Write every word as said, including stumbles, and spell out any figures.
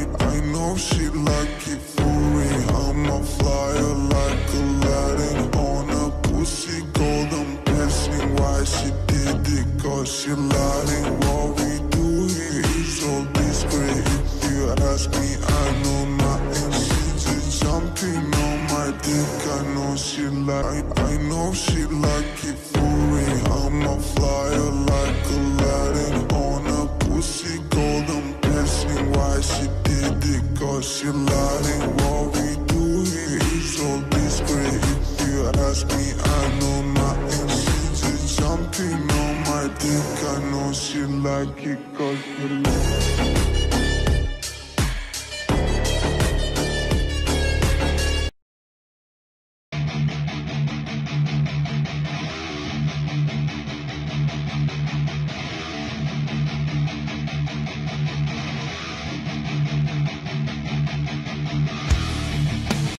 I know she like it for me. I'm a flyer like Aladdin on a pussy golden blessing. Why she did it? Cause she lying. What we do here is all discreet. If you ask me, I know nothing. She just jumping on my dick. I know she like, I know she like it for me. I'm a flyer like Aladdin on a pussy golden blessing. Why she did it? Cause she lying. What we do here is all discreet. If you ask me, I know nothing. She just jumping on my dick. I know she like it cause she like it.